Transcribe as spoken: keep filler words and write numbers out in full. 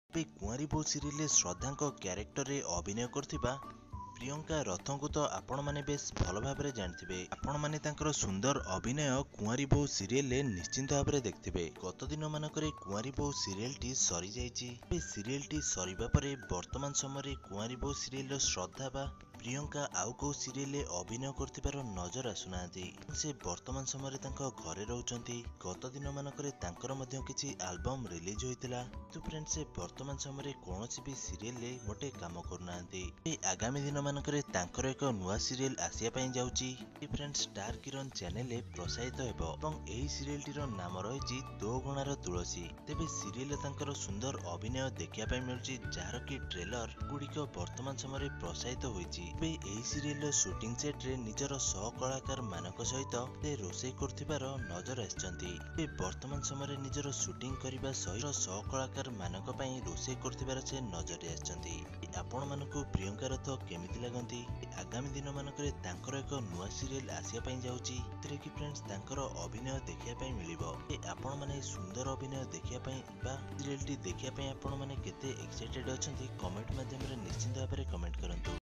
ଏବେ କୁଆଁରୀ ବୋହୂ ସିରିଏଲରେ ଶ୍ରଦ୍ଧାଙ୍କ କ୍ୟାରେକ୍ଟରରେ ଅଭିନୟ କରୁଥିବା ପ୍ରିୟଙ୍କା ରଥଙ୍କୁ ତ ଆପଣମାନେ ବେଶ ଭଲ ଭାବରେ ଜାଣିଥିବେ। ଆପଣମାନେ ତାଙ୍କର ସୁନ୍ଦର ଅଭିନୟ କୁଆଁରୀ ବୋହୂ ସିରିଏଲରେ ନିଶ୍ଚିନ୍ତ ଭାବରେ ଦେଖିଥିବେ। ଗତ ଦିନ ମାନଙ୍କରେ କୁଆଁରୀ ବୋହୂ ସିରିଏଲଟି ସରିଯାଇଛି। ଏ ସିରିଏଲଟି ସରିବା ପରେ ବର୍ତ୍ତମାନ ସମୟରେ କୁଆଁରୀ ବୋହୂ ସିରିଏଲର ଶ୍ରଦ୍ଧା ବା ପ୍ରିୟଙ୍କା ଆଉ କୋଉ ସିରିଏଲରେ ଅଭିନୟ କରୁଥିବାର ନଜର ଆସୁନାହାନ୍ତି। ସେ ବର୍ତ୍ତମାନ ସମୟରେ ତାଙ୍କ ଘରେ ରହୁଛନ୍ତି। ଗତ ଦିନ ମାନଙ୍କରେ ତାଙ୍କର ମଧ୍ୟ କିଛି ଆଲବମ ରିଲିଜ ହୋଇଥିଲା। କିନ୍ତୁ ଫ୍ରେଣ୍ଡ ସେ ବର୍ତ୍ତମାନ ସମୟରେ କୌଣସି ବି ସିରିଏଲରେ ମୋଟେ କାମ କରୁନାହାନ୍ତି। ଏ ଆଗାମୀ ଦିନ ମାନଙ୍କରେ ତାଙ୍କର ଏକ ନୂଆ ସିରିଏଲ ଆସିବା ପାଇଁ ଯାଉଛି। ଫ୍ରେଣ୍ଡ ଷ୍ଟାର କିରଣ ଚ୍ୟାନେଲରେ ପ୍ରସାରିତ ହେବ ଏବଂ ଏହି ସିରିଏଲଟିର ନାମ ରହିଛି ତୋ ଅଗଣାର ତୁଳସୀ। ତେବେ ସିରିଏଲରେ ତାଙ୍କର ସୁନ୍ଦର ଅଭିନୟ ଦେଖିବା ପାଇଁ ମିଳୁଛି, ଯାହାର କି ଟ୍ରେଲର ଗୁଡିକ ବର୍ତ୍ତମାନ ସମୟରେ ପ୍ରସାରିତ ହୋଇଛି। ଏବେ ଏହି ସିରିଏଲର ସୁଟିଂ ସେଟରେ ନିଜର ସହ କଳାକାର ମାନଙ୍କ ସହିତ ସେ ରୋଷେଇ କରୁଥିବାର ନଜର ଆସିଛନ୍ତି। ଏବେ ବର୍ତ୍ତମାନ ସମୟରେ ନିଜର ସୁଟିଂ କରିବା ସହିତ ସହ କଳାକାର ମାନଙ୍କ ପାଇଁ ରୋଷେଇ କରୁଥିବାର ସେ ନଜରରେ ଆସିଛନ୍ତି। ଆପଣ ମାନଙ୍କୁ ପ୍ରିୟଙ୍କା ରଥ କେମିତି ଲାଗନ୍ତି? ଆଗାମୀ ଦିନ ମାନଙ୍କରେ ତାଙ୍କର ଏକ ନୂଆ ସିରିଏଲ ଆସିବା ପାଇଁ ଯାଉଛି, ସେଥିରେ କି ଫ୍ରେଣ୍ଡସ୍ ତାଙ୍କର ଅଭିନୟ ଦେଖିବା ପାଇଁ ମିଳିବ। ଆପଣ ମାନେ ସୁନ୍ଦର ଅଭିନୟ ଦେଖିବା ପାଇଁ ବା ସିରିଏଲଟି ଦେଖିବା ପାଇଁ ଆପଣ ମାନେ କେତେ ଏକ୍ସାଇଟେଡ ଅଛନ୍ତି, କମେଣ୍ଟ ମାଧ୍ୟମରେ ନିଶ୍ଚିନ୍ତ ଭାବରେ କମେଣ୍ଟ କରନ୍ତୁ।